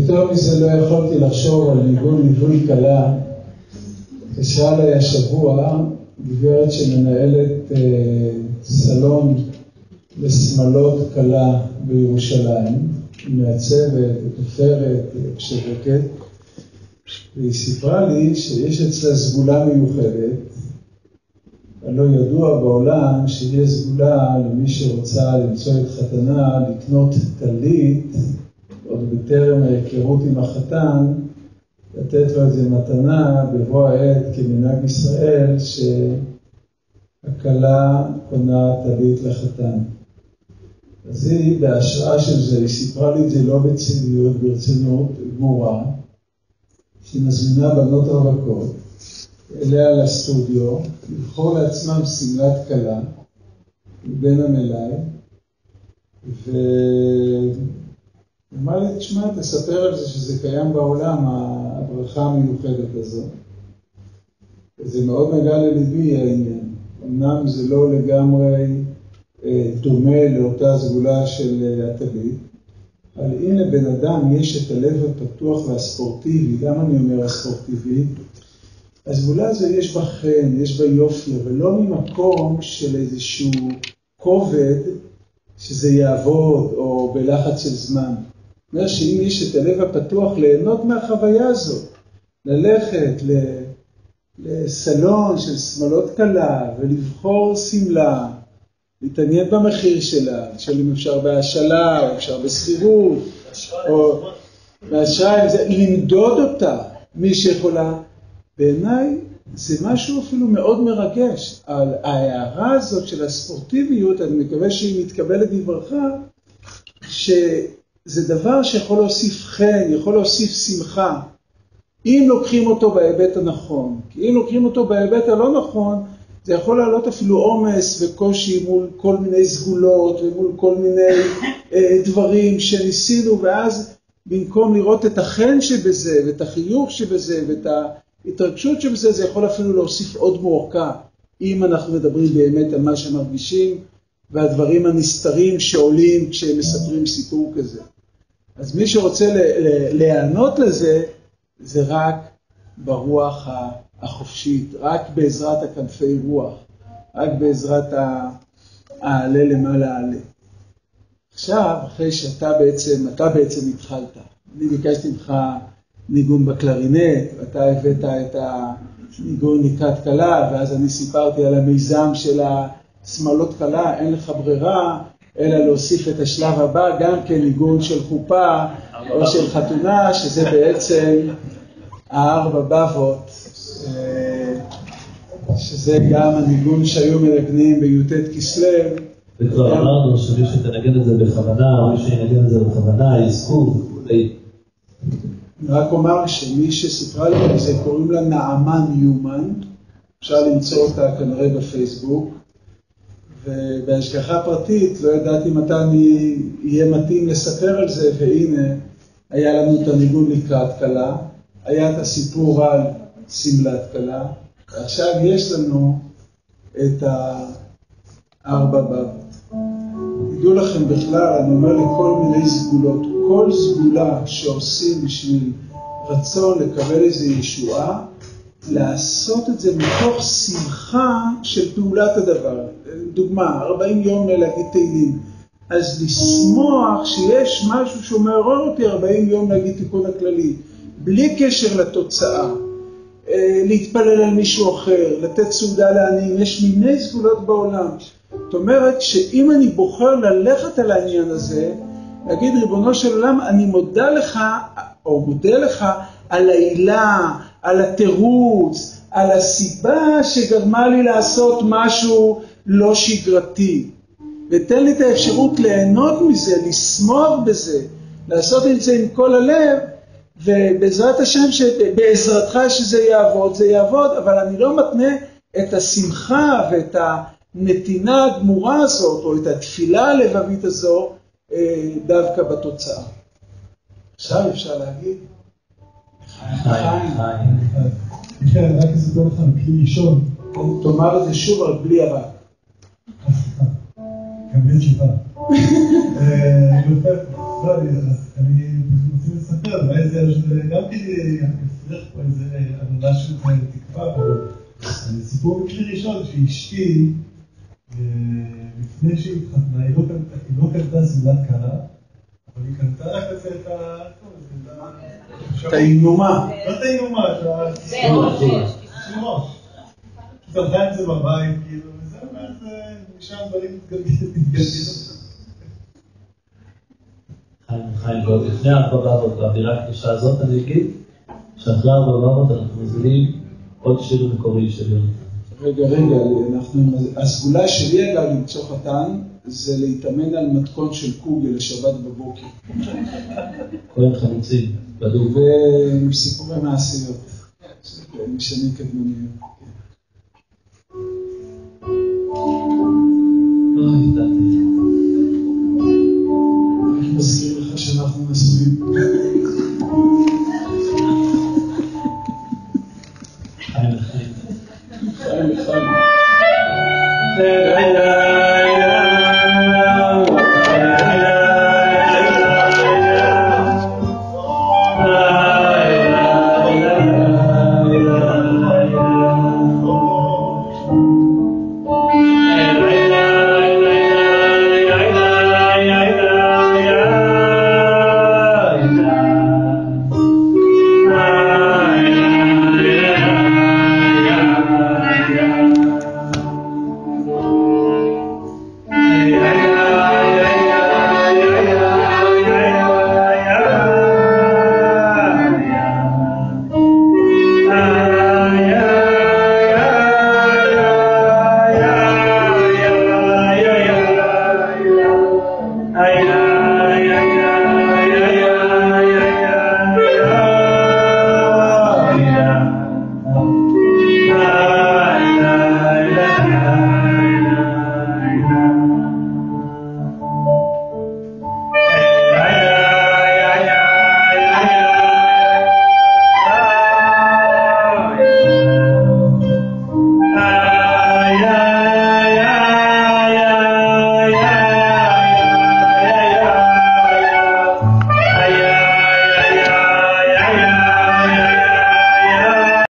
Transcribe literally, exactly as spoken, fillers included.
יותר מזה לא יכולתי לחשוב על ניגון ליווי קלה. התקשרה אליי השבוע גברת שמנהלת אה, סלון לשמלות קלה בירושלים, היא מעצבת, תופרת, משווקת, והיא סיפרה לי שיש אצלה סגולה מיוחדת. הלא ידוע בעולם שיש סגולה למי שרוצה למצוא את חתנה, לקנות טלית, עוד בטרם ההיכרות עם החתן, לתת לו איזה מתנה בבוא העת כמנהג ישראל, שהכלה קונה טלית לחתן. אז היא, בהשראה של זה, היא סיפרה לי את זה לא בציניות, ברצינות גמורה, שהיא מזמינה בנות רווקות אליה לסטודיו, לבחור לעצמם סמלת כלה מבין המלאי, ואמר לי, תשמע, תספר על זה שזה קיים בעולם, הברכה המיוחדת הזו. וזה מאוד נגע לליבי העניין. אמנם זה לא לגמרי דומה לאותה סגולה של הטלית, אבל אם לבן אדם יש את הלב הפתוח והספורטיבי, למה אני אומר הספורטיבי? הסגולה הזו יש בה חן, יש בה יופי, אבל לא ממקום של איזשהו כובד שזה יעבוד או בלחץ של זמן. אומר שאם יש את הלב הפתוח ליהנות מהחוויה הזו, ללכת לסלון של שמלות קלה ולבחור סמלה, להתעניין במחיר שלה, לשאול אם אפשר בהשאלה או אפשר בסחירות, או באשראי, למדוד אותה, מי שיכולה. בעיניי זה משהו אפילו מאוד מרגש. על ההערה הזאת של הספורטיביות, אני מקווה שהיא מתקבלת בברכה, שזה דבר שיכול להוסיף חן, יכול להוסיף שמחה, אם לוקחים אותו בהיבט הנכון. כי אם לוקחים אותו בהיבט הלא נכון, זה יכול לעלות אפילו עומס וקושי מול כל מיני סגולות ומול כל מיני אה, דברים שניסינו, ואז במקום לראות את החן שבזה ואת החיוך שבזה ואת ההתרגשות שבזה, זה יכול אפילו להוסיף עוד מועקה, אם אנחנו מדברים באמת על מה שמרגישים והדברים הנסתרים שעולים כשהם מספרים סיפור כזה. אז מי שרוצה להיענות לזה, זה רק ברוח החופשית, רק בעזרת הכנפי רוח, רק בעזרת העלה למעלה העלה. עכשיו, אחרי שאתה בעצם, אתה בעצם התחלת, אני ביקשתי ממך ניגון בקלרינט, ואתה הבאת את הניגון ניקת קלה, ואז אני סיפרתי על המיזם של השמלות קלה, אין לך ברירה, אלא להוסיף את השלב הבא, גם כן ניגון של חופה או של חתונה, שזה בעצם הארבע בבות, שזה גם הניגון שהיו מנגנים בי"ט כסלו. וכבר אמרנו שמי שתנגן את זה בכוונה, מי שינגן את זה בכוונה, יזכו. אני רק אומר שמי שסיפרה לי זה קוראים לה נעמה ניומן, אפשר למצוא אותה כנראה בפייסבוק, ובהשגחה פרטית לא ידעתי מתי אני יהיה מתאים לספר על זה, והנה היה לנו את הניגון לקראת קלה, היה את הסיפור על סמלת קלה, ועכשיו יש לנו את הארבע בבות. תדעו לכם בכלל, אני אומר לכל מיני סגולות, כל סגולה שעושים בשביל רצון לקבל איזו ישועה, לעשות את זה מתוך שמחה של פעולת הדבר. דוגמה, ארבעים יום להגיד תהילים. אז לשמוח שיש משהו שהוא מעורר אותי ארבעים יום להגיד תיקון הכללי, בלי קשר לתוצאה. להתפלל על מישהו אחר, לתת סעודה לעניים, יש מיני סגולות בעולם. זאת אומרת שאם אני בוחר ללכת על העניין הזה, להגיד ריבונו של עולם, אני מודה לך, או מודה לך על העילה, על התירוץ, על הסיבה שגרמה לי לעשות משהו לא שגרתי. ותן לי את האפשרות ליהנות מזה, לשמוח בזה, לעשות את זה עם כל הלב, ובעזרת השם, בעזרתך שזה יעבוד, זה יעבוד, אבל אני לא מתנה את השמחה ואת הנתינה הגמורה הזאת, או את התפילה הלבבית הזו, דווקא בתוצאה. עכשיו אפשר להגיד, חיים, חיים. כן, רק אספר לך בכלי ראשון. תאמר את זה שוב, אבל בלי הרק. גם בלי תשובה. אני רוצה לספר זוכר, אולי זה גם כדי להצליח פה איזה ענונה של תקווה, אבל סיפור מקרי ראשון שאשתי, לפני שהיא התחתנה, היא לא קנתה שמלת כלה, אבל היא קנתה רק את ה... את האינומה. לא את האינומה, את הסימוש. שלחה את זה בבית, כאילו, וזהו, ואז משם דברים מתגלגלים. חיים, חיים, ועוד לפני ארבע בבות, באווירה הקדושה הזאת, אני אגיד, שאחרי ארבע בבות אנחנו מזמינים עוד שיר מקורי של יונתן. רגע, רגע, אנחנו... הסגולה שלי אגב למצוא חתן, זה להתאמן על מתכון של קוגל לשבת בבוקר. כהן חלוצים, בדוק. ועם סיפורי מעשיות, משנים קדמוניים.